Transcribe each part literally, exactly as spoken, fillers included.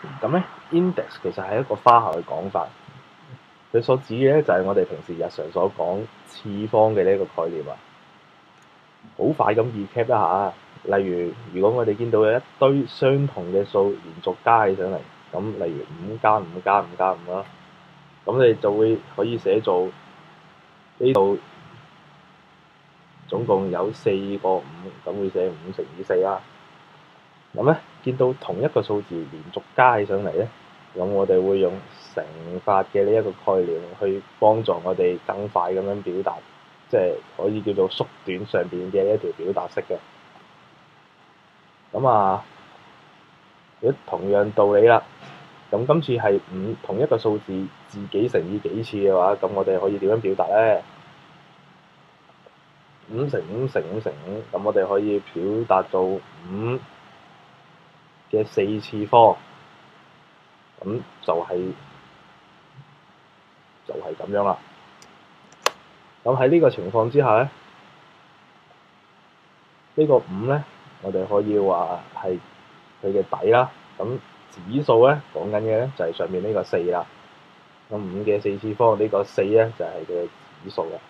咁咧 index 其實係一個花巧嘅講法，佢所指嘅咧就係我哋平時日常所講次方嘅呢一個概念啊。好快咁 recap 一下，例如如果我哋見到有一堆相同嘅數連續加起上嚟，咁例如五加五加五加五啦，咁你就會可以寫做呢度總共有四個五，咁會寫五乘以四啦。咁咧見到同一個數字連續加起上嚟咧，咁我哋會用乘法嘅呢一個概念去幫助我哋更快咁樣表達，即係可以叫做縮短上邊嘅一條表達式嘅。咁啊，如果同樣道理啦，咁今次係五同一個數字自己乘以幾次嘅話，咁我哋可以點樣表達咧？五乘五乘五乘五，咁我哋可以表達做五嘅四次方，咁就係就係咁樣啦。咁喺呢個情況之下咧，呢個五咧，我哋可以話係佢嘅底啦。咁指數咧講緊嘅咧就係上面呢個四啦。咁五嘅四次方呢個四咧就係佢嘅指數啦。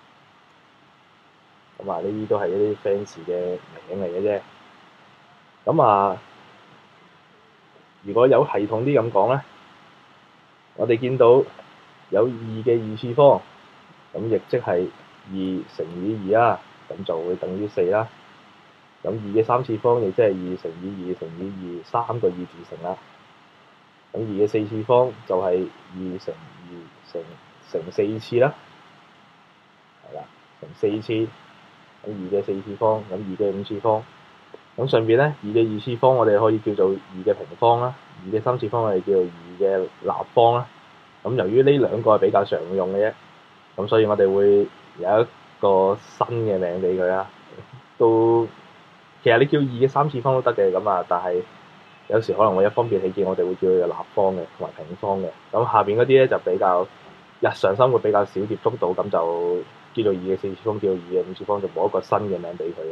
咁啊，呢啲都係一啲 fans 嘅名嚟嘅啫。咁啊，如果有系統啲咁講咧，我哋見到有二嘅二次方，咁亦即係二乘以二啦，咁就會等於四啦。咁二嘅三次方亦即係二乘以二乘以二，三個二字乘啦。咁二嘅四次方就係二乘二乘乘四次啦，係啦，乘四次。咁二嘅四次方，咁二嘅五次方，咁上邊咧二嘅二次方我哋可以叫做二嘅平方啦，二嘅三次方我哋叫做二嘅立方啦。咁由於呢兩個係比較常用嘅啫，咁所以我哋會有一個新嘅名俾佢啦。都其實你叫二嘅三次方都得嘅，咁啊，但係有時可能為咗方便起見，我哋會叫佢立方嘅同埋平方嘅。咁下邊嗰啲咧就比較日常生活比較少接觸到，咁就叫做二嘅四次方，叫做二嘅五次方，就冇一個新嘅名俾佢嘅。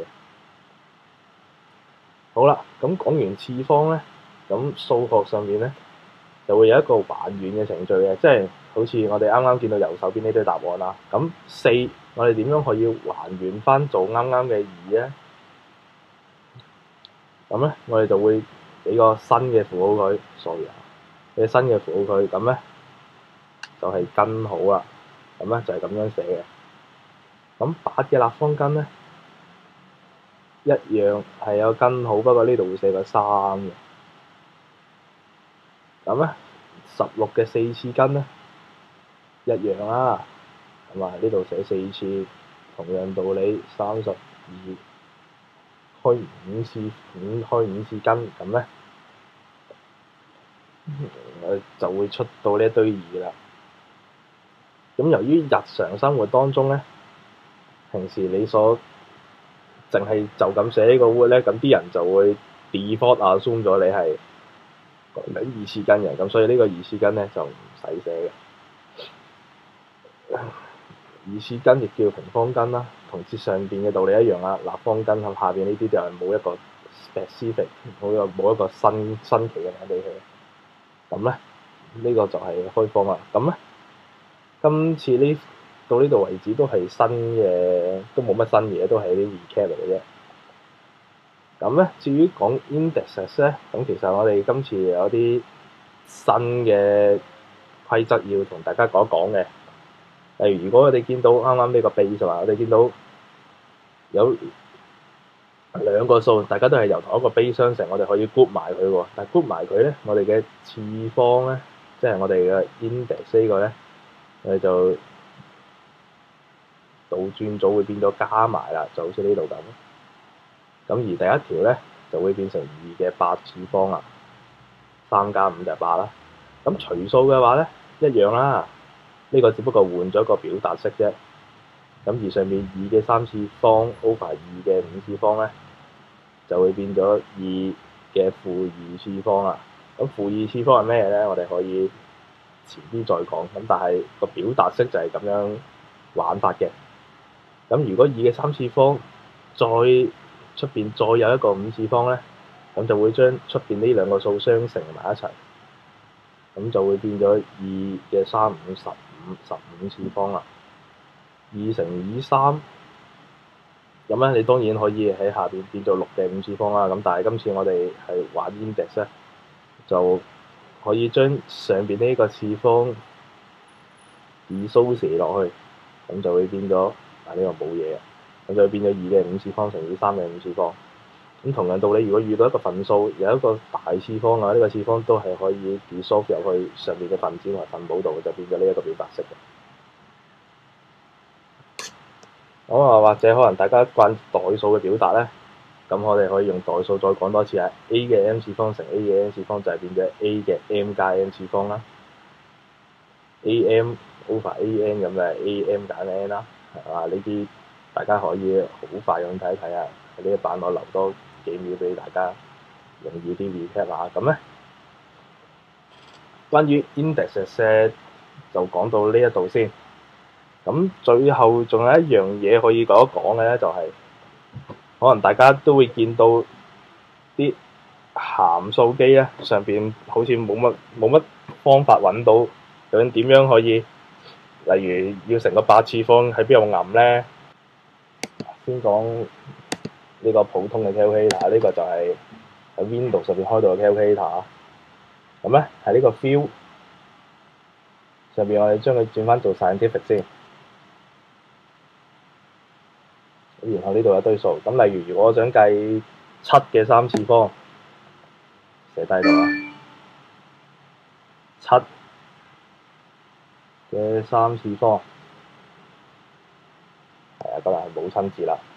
好啦，咁講完次方咧，咁數學上面咧就會有一個還原嘅程序嘅，即係好似我哋啱啱見到右手邊呢堆答案啦。咁四我哋點樣可以還原翻做啱啱嘅二咧？咁咧我哋就會俾個新嘅符號佢，sorry啊，俾新嘅符號佢，咁咧就係根號啦。咁咧就係咁樣寫嘅。咁八嘅立方根咧一樣係有根號，不過呢度會寫個三嘅。咁咧十六嘅四次根咧一樣啦，咁啊呢度寫四次，同樣道理三十二開五次五開五次根，咁咧我就會出到呢一堆二啦。咁由於日常生活當中咧，平時你所淨係就咁寫呢個 word 咧，咁啲人就會 default assume 咗你係講緊二次根嘅，咁所以呢個二次根咧就唔使寫嘅。二次根亦叫平方根啦，同之上邊嘅道理一樣啦。立方根咁下邊呢啲就係冇一個 specific，冇一個冇一個新新奇嘅名俾佢。咁咧呢個就係開方啦。咁咧今次呢到呢度為止都係新嘅，都冇乜新嘢，都係啲 recap 嚟嘅啫。咁咧至於講 indexes 咧，咁其實我哋今次有啲新嘅規則要同大家講一講嘅。例如，如果我哋見到啱啱呢個 base 話，我哋見到有兩個數，大家都係由同一個 base 相乘，我哋可以 group 埋佢喎。但係 group 埋佢咧，我哋嘅次方咧，即係我哋嘅 index 呢個咧，我哋就倒轉咗會變咗加埋啦，就好似呢度咁。咁而第一條咧就會變成二嘅八次方啦，三加五就係八啦。咁除數嘅話咧，一樣啦。呢個只不過換咗個表達式啫。咁而上面二嘅三次方 over 二嘅五次方咧，就會變咗二嘅負二次方啦。咁負二次方係咩咧？我哋可以遲啲再講。咁但係個表達式就係咁樣玩法嘅。咁如果二嘅三次方再出邊再有一個五次方咧，咁就會將出邊呢兩個數相乘埋一齊。 咁就會變咗二嘅三五十五十五次方啦。二乘以三，咁咧你當然可以喺下邊變做六嘅五次方啦。咁但係今次我哋係玩 index 咧，就可以將上邊呢個次方 dissociate 落去，咁就會變咗啊呢、這個冇嘢，咁就會變咗二嘅五次方乘以三嘅五次方。咁同樣道理，如果遇到一個分數有一個大次方啊，呢、這個次方都係可以 dissolve 入去上面嘅分子同埋分母度，就變咗呢一個表達式嘅。咁啊，或者可能大家慣代數嘅表達咧，咁我哋可以用代數再講多次啊。a 嘅 m 次方乘 a 嘅 n 次方就係變咗 a 嘅 m 加 n 次方啦。am over an 咁就係 am 減 n 啦，係嘛？呢啲大家可以好快咁睇一睇啊。喺呢一版我留多幾秒俾大家容易啲 recap 下。咁咧，關於 index 就講到呢一度先。咁最後仲有一樣嘢可以講一講嘅咧，就係、是、可能大家都會見到啲函數機咧，上邊好似冇乜冇乜方法揾到究竟點樣可以，例如要成個八次方喺邊度揞咧？先講呢個普通嘅 calculator，呢個就係喺 Windows 上邊開到嘅 calculator。咁咧喺呢個 field 上邊，我哋將佢轉翻做 scientific 先。然後呢度有堆數，咁例如如果我想計七嘅三次方，寫低度啊，七嘅三次方，係啊，得啦，係母親節啦。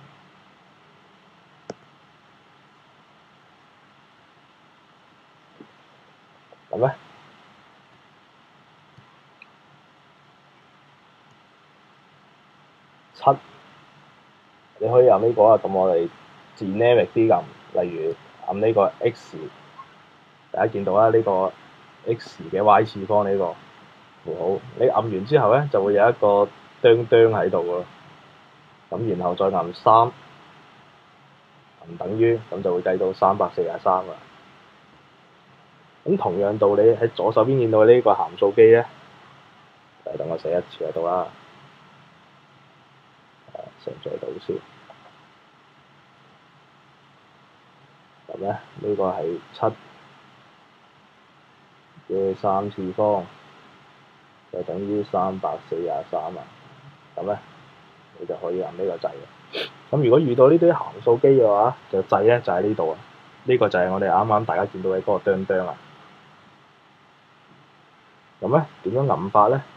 咁咧，七你可以撳呢個啊，咁我哋 dynamic 啲撳，例如撳呢個 x，大家見到啦，呢個 x 嘅 y 次方呢個符號，你撳完之後咧就會有一個釘釘喺度喎，咁然後再撳三，唔等於，咁就會計到三百四十三啦。咁同樣道理喺左手邊見到呢個函數機咧，就等我寫一次喺度啦。上載到先。咁咧，呢個係七嘅三次方，就等於三百四十三啊。咁咧，你就可以撳呢個掣嘅。咁如果遇到呢啲函數機嘅話，就掣咧就喺呢度啊。呢個就係我哋啱啱大家見到嘅嗰個釘釘啊。咁咧點樣撳法咧？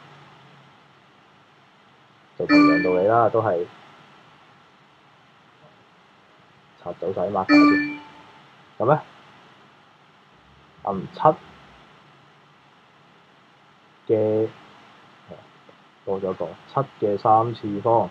就同樣道理啦，都係拆走晒啲 marker 先。咁咧，撳七嘅多咗個七嘅三次方，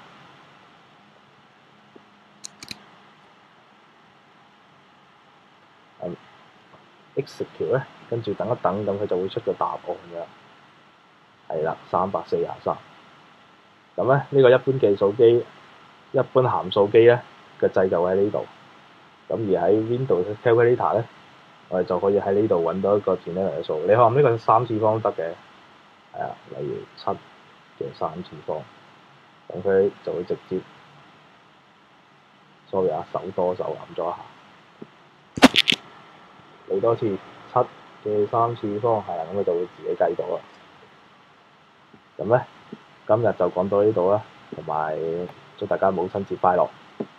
撳 execute 咧，跟住等一等，咁佢就會出個答案㗎。係啦，三百四十三。咁咧，呢個一般計數機、一般函數機咧嘅掣就喺呢度。咁而喺 Windows Calculator 咧，我哋就可以喺呢度揾到一個電呢嘅數。你可能呢個三次方得嘅，係啊，例如七嘅三次方，咁佢就會直接，sorry啊，手多手撳咗一下，嚟多次七嘅三次方，係啊，咁佢就會自己計到啦。咁咧，今日就講到呢度啦，同埋祝大家母親節快樂！